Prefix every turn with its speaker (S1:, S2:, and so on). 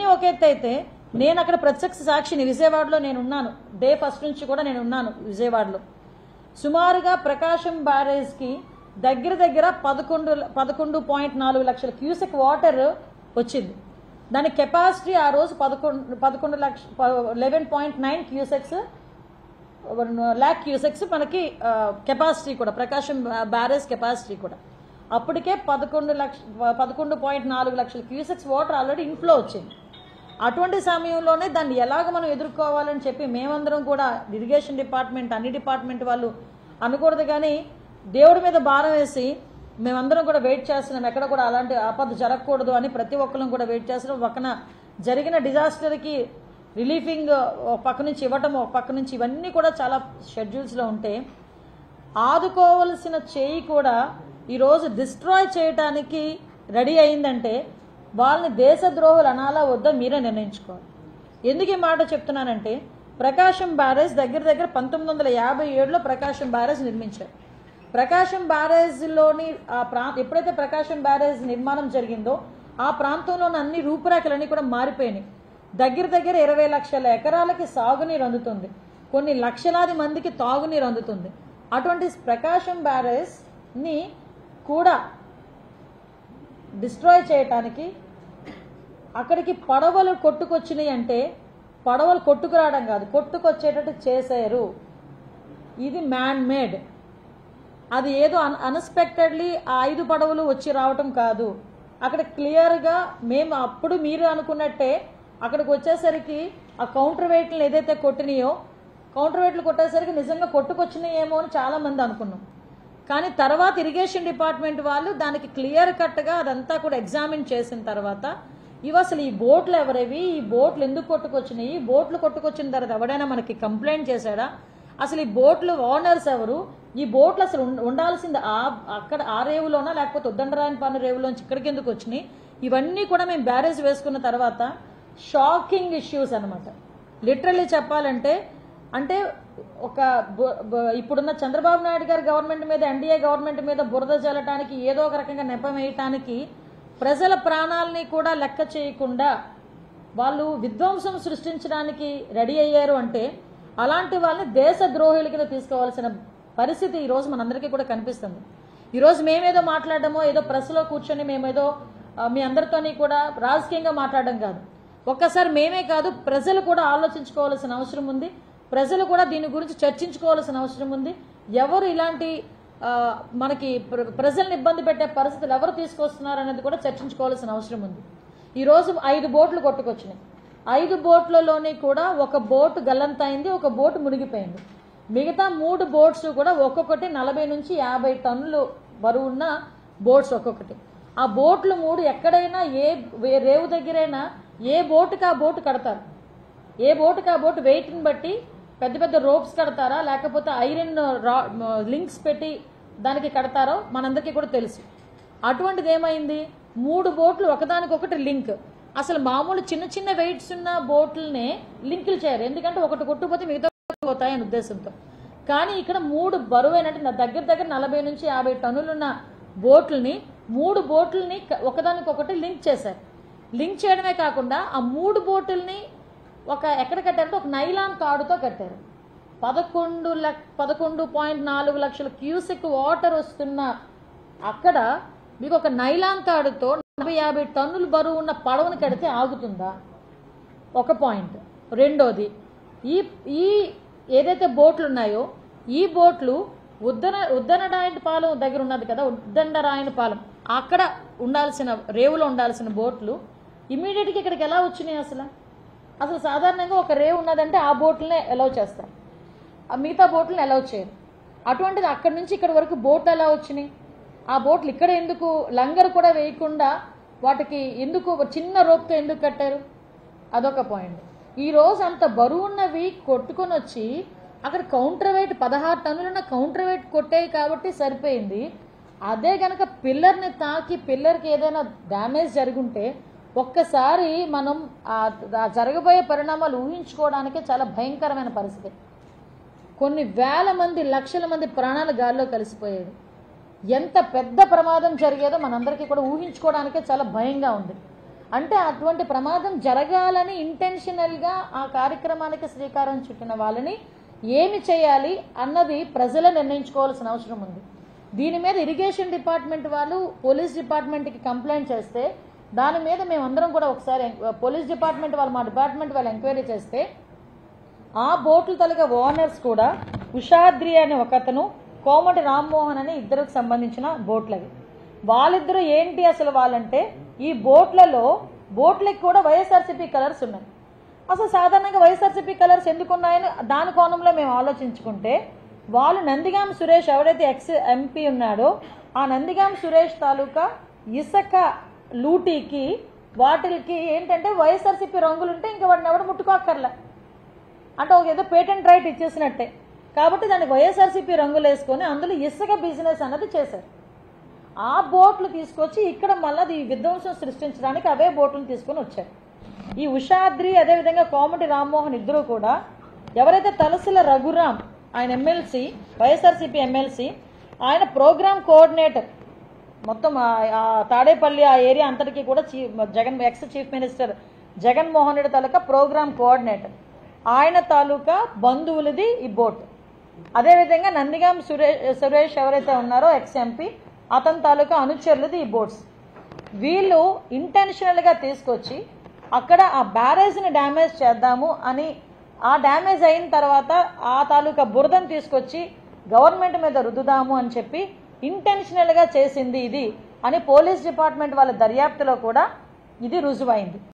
S1: ఒక ఎత్తు అయితే నేను అక్కడ ప్రత్యక్ష సాక్షిని విజయవాడలో నేను ఉన్నాను. డే ఫస్ట్ నుంచి కూడా నేను ఉన్నాను విజయవాడలో. సుమారుగా ప్రకాశం బ్యారేజ్కి దగ్గర 11.4 లక్షల క్యూసెక్ వాటర్ వచ్చింది. దాని కెపాసిటీ ఆ రోజు 11.9 క్యూసెక్స్ ల్యాక్ క్యూసెక్స్ మనకి కెపాసిటీ కూడా, ప్రకాశం బ్యారేజ్ కెపాసిటీ కూడా. అప్పటికే 11.4 లక్షల క్యూసెక్స్ వాటర్ ఆల్రెడీ ఇన్ఫ్లో వచ్చింది. అటువంటి సమయంలోనే దాన్ని ఎలాగ మనం ఎదుర్కోవాలని చెప్పి మేమందరం కూడా ఇరిగేషన్ డిపార్ట్మెంట్, అన్ని డిపార్ట్మెంట్ వాళ్ళు అనకూడదు కానీ దేవుడి మీద భారం వేసి మేమందరం కూడా వెయిట్ చేస్తున్నాం. ఎక్కడ కూడా అలాంటి ఆపద జరగకూడదు అని ప్రతి ఒక్కరం కూడా వెయిట్ చేస్తున్నాం. పక్కన జరిగిన డిజాస్టర్కి రిలీఫింగ్ ఒక పక్క నుంచి ఇవ్వటం, ఒక పక్క నుంచి ఇవన్నీ కూడా చాలా షెడ్యూల్స్లో ఉంటే ఆదుకోవలసిన చేయి కూడా ఈరోజు డిస్ట్రాయ్ చేయడానికి రెడీ అయిందంటే వాళ్ళని దేశద్రోహులు అనాలా వద్దా మీరే నిర్ణయించుకోవాలి. ఎందుకు ఈ మాట చెప్తున్నానంటే ప్రకాశం బ్యారేజ్ దగ్గర 1957లో ప్రకాశం బ్యారేజ్ నిర్మించారు. ప్రకాశం బ్యారేజ్లోని ఎప్పుడైతే ప్రకాశం బ్యారేజ్ నిర్మాణం జరిగిందో ఆ ప్రాంతంలోని అన్ని రూపురేఖలన్నీ కూడా మారిపోయినాయి. దగ్గర 20 లక్షల ఎకరాలకి సాగునీరు అందుతుంది, కొన్ని లక్షలాది మందికి తాగునీరు అందుతుంది. అటువంటి ప్రకాశం బ్యారేజ్ని కూడా డిస్ట్రాయ్ చేయటానికి అక్కడికి పడవలు కొట్టుకొచ్చినాయి అంటే పడవలు కొట్టుకురావడం కాదు, కొట్టుకొచ్చేటట్టు చేశారు. ఇది మ్యాన్ మేడ్. అది ఏదో అన్ఎక్స్పెక్టెడ్లీ ఆ 5 పడవలు వచ్చి రావటం కాదు. అక్కడ క్లియర్గా మేము అప్పుడు మీరు అనుకున్నట్టే అక్కడికి వచ్చేసరికి ఆ కౌంటర్ వెయిట్లు ఏదైతే కొట్టినాయో కౌంటర్ వెయిట్లు కొట్టేసరికి నిజంగా కొట్టుకొచ్చినాయేమో అని చాలామంది అనుకున్నాం. కానీ తర్వాత ఇరిగేషన్ డిపార్ట్మెంట్ వాళ్ళు దానికి క్లియర్ కట్గా అదంతా కూడా ఎగ్జామిన్ చేసిన తర్వాత ఇవి అసలు ఈ బోట్లు ఎవరివి, ఈ బోట్లు ఎందుకు కొట్టుకొచ్చినాయి, ఈ బోట్లు కొట్టుకొచ్చిన తర్వాత ఎవడైనా మనకి కంప్లైంట్ చేశాడా, అసలు ఈ బోట్లు ఓనర్స్ ఎవరు, ఈ బోట్లు అసలు ఉండాల్సింది అక్కడ ఆ రేవులోనా లేకపోతే ఉద్దండరాయనపాలెం రేవులోంచి ఇక్కడికి ఎందుకు వచ్చినాయి, ఇవన్నీ కూడా మేము బ్యారేజ్ వేసుకున్న తర్వాత షాకింగ్ ఇష్యూస్ అనమాట. లిటరల్లీ చెప్పాలంటే అంటే ఒక ఇప్పుడున్న చంద్రబాబు నాయుడు గారి గవర్నమెంట్ మీద, ఎన్డీఏ గవర్నమెంట్ మీద బురద జల్లటానికి ఏదో ఒక రకంగా నెపం వేయటానికి ప్రజల ప్రాణాలని కూడా లెక్క చేయకుండా వాళ్ళు విధ్వంసం సృష్టించడానికి రెడీ అయ్యారు అంటే అలాంటి వాళ్ళని దేశద్రోహుల కింద తీసుకోవాల్సిన పరిస్థితి ఈరోజు మనందరికీ కూడా కనిపిస్తుంది. ఈరోజు మేమేదో మాట్లాడడమో ఏదో ప్రెస్లో కూర్చొని మేమేదో మీ అందరితోని కూడా రాజకీయంగా మాట్లాడడం కాదు. ఒక్కసారి మేమే కాదు ప్రజలు కూడా ఆలోచించుకోవాల్సిన అవసరం ఉంది. ప్రజలు కూడా దీని గురించి చర్చించుకోవాల్సిన అవసరం ఉంది. ఎవరు ఇలాంటి మనకి ప్రజల్ని ఇబ్బంది పెట్టే పరిస్థితులు ఎవరు తీసుకొస్తున్నారు అనేది కూడా చర్చించుకోవాల్సిన అవసరం ఉంది. ఈరోజు 5 బోట్లు కొట్టుకొచ్చినాయి. 5 బోట్లలోని కూడా ఒక బోటు గల్లంతైంది, ఒక బోటు మునిగిపోయింది. మిగతా 3 బోట్స్ కూడా ఒక్కొక్కటి 40 నుంచి 50 టన్నులు బరువున్న బోట్స్ ఒక్కొక్కటి. ఆ బోట్లు 3 ఎక్కడైనా ఏ రేవు దగ్గరైనా ఏ బోటుకి ఆ బోటు కడతారు, ఏ బోటుకి ఆ బోటు వెయిట్ని బట్టి పెద్ద పెద్ద రోప్స్ కడతారా లేకపోతే ఐరన్ లింక్స్ పెట్టి దానికి కడతారో మనందరికీ కూడా తెలుసు. అటువంటిది ఏమైంది, 3 బోట్లు ఒకదానికొకటి లింక్. అసలు మామూలు చిన్న చిన్న వెయిట్స్ ఉన్న బోట్లనే లింకులు చేయరు, ఎందుకంటే ఒకటి కొట్టుకుపోతే మిగతా పోతాయని ఉద్దేశంతో. కానీ ఇక్కడ 3 బరువైనట్టు దగ్గర 40 నుంచి 50 టన్నులున్న బోట్లని 3 బోట్లని ఒకదానికొకటి లింక్ చేశారు. లింక్ చేయడమే కాకుండా ఆ 3 బోట్లని ఎక్కడ కట్టారంటే ఒక నైలాన్ తాడుతో కట్టారు. 11.4 లక్షల క్యూసెక్ వాటర్ వస్తున్న అక్కడ మీకు ఒక నైలాన్ తాడుతో 40-50 టన్నులు బరువు ఉన్న పడవను కడితే ఆగుతుందా? ఒక పాయింట్. రెండోది, ఈ ఏదైతే బోట్లు ఉన్నాయో ఈ బోట్లు ఉద్దనరాయనపాలెం దగ్గర ఉన్నది కదా, ఉద్దండరాయనపాలెం అక్కడ ఉండాల్సిన రేవులో ఉండాల్సిన బోట్లు ఇమీడియట్గా ఇక్కడికి ఎలా వచ్చినాయి? అసలు సాధారణంగా ఒక రేవు ఉన్నదంటే ఆ బోట్లనే అలౌ చేస్తారు, ఆ మిగతా బోట్లను అలౌ చేయరు. అటువంటిది అక్కడి నుంచి ఇక్కడ వరకు బోట్లు ఎలా వచ్చినాయి? ఆ బోట్లు ఇక్కడ ఎందుకు లంగర్ కూడా వేయకుండా వాటికి ఎందుకు చిన్న రోప్తో ఎందుకు కట్టారు? అదొక పాయింట్. ఈరోజు అంత బరువున్నవి కొట్టుకొని వచ్చి అక్కడ కౌంటర్ వెయిట్ 16 టన్నులున్న కౌంటర్ వెయిట్ కొట్టాయి కాబట్టి సరిపోయింది. అదే కనుక పిల్లర్ని తాకి పిల్లర్కి ఏదైనా డ్యామేజ్ జరుగుంటే ఒక్కసారి మనం జరగబోయే పరిణామాలు ఊహించుకోవడానికే చాలా భయంకరమైన పరిస్థితి. కొన్ని వేల మంది, లక్షల మంది ప్రాణాలు గాల్లో కలిసిపోయేది. ఎంత పెద్ద ప్రమాదం జరిగేదో మనందరికీ కూడా ఊహించుకోవడానికే చాలా భయంగా ఉంది. అంటే అటువంటి ప్రమాదం జరగాలని ఇంటెన్షనల్గా ఆ కార్యక్రమానికి శ్రీకారం చుట్టిన వాళ్ళని ఏమి చేయాలి అన్నది ప్రజలు నిర్ణయించుకోవాల్సిన అవసరం ఉంది. దీని మీద ఇరిగేషన్ డిపార్ట్మెంట్ వాళ్ళు పోలీస్ డిపార్ట్మెంట్కి కంప్లైంట్ చేస్తే దాని మీద మేమందరం కూడా ఒకసారి పోలీస్ డిపార్ట్మెంట్ వాళ్ళు మా డిపార్ట్మెంట్ వాళ్ళు ఎంక్వైరీ చేస్తే ఆ బోట్ల తలగా ఓనర్స్ కూడా ఉషాద్రి అనే ఒకతను, కోమటి రామ్మోహన్ అని ఇద్దరికి సంబంధించిన బోట్లవి. వాళ్ళిద్దరూ ఏంటి అసలు వాళ్ళంటే ఈ బోట్లకి కూడా వైఎస్ఆర్సీపీ కలర్స్ ఉన్నాయి. అసలు సాధారణంగా వైఎస్ఆర్సీపీ కలర్స్ ఎందుకున్నాయని దాని కోణంలో మేము ఆలోచించుకుంటే వాళ్ళు నందిగాం సురేష్ ఎవరైతే ఎక్స్ ఎంపీ ఉన్నాడో ఆ నందిగాం సురేష్ తాలూకా ఇసుక లూటీకి వాటికి ఏంటంటే వైఎస్ఆర్సీపీ రంగులుంటే ఇంకా వాటిని ఎవరు ముట్టుకోక్కర్లే, అంటే ఒక ఏదో పేటెంట్ రైట్ ఇచ్చేసినట్టే. కాబట్టి దానికి వైఎస్ఆర్సీపీ రంగులు వేసుకొని అందులో ఇసుక బిజినెస్ అన్నది చేశారు. ఆ బోట్లు తీసుకొచ్చి ఇక్కడ మళ్ళీ ఈ విధ్వంసం సృష్టించడానికి అవే బోట్లను తీసుకొని వచ్చారు. ఈ ఉషాద్రి అదేవిధంగా కోమటి రామ్మోహన్ ఇద్దరు కూడా ఎవరైతే తలసిల రఘురామ్ ఆయన ఎమ్మెల్సీ, వైఎస్ఆర్సీపీ ఎమ్మెల్సీ, ఆయన ప్రోగ్రామ్ కోఆర్డినేటర్, మొత్తం తాడేపల్లి ఆ ఏరియా అంతటికీ కూడా ex chief minister Jaganmohan Reddy తాలూకా ప్రోగ్రామ్ కోఆర్డినేటర్, ఆయన తాలూకా బంధువులది ఈ బోట్. అదేవిధంగా నందిగాం సురేష్ ఎవరైతే ఉన్నారో ఎక్స్ ఎంపీ, అతని తాలూకా అనుచరులది ఈ బోట్స్. వీళ్ళు ఇంటెన్షనల్గా తీసుకొచ్చి అక్కడ ఆ బ్యారేజ్ని డ్యామేజ్ చేద్దాము అని, ఆ డ్యామేజ్ అయిన తర్వాత ఆ తాలూకా బురదను తీసుకొచ్చి గవర్నమెంట్ మీద రుద్దుదాము అని చెప్పి ఇంటెన్షనల్గా చేసింది ఇది అని పోలీస్ డిపార్ట్మెంట్ వాళ్ళ దర్యాప్తులో కూడా ఇది రుజువైంది.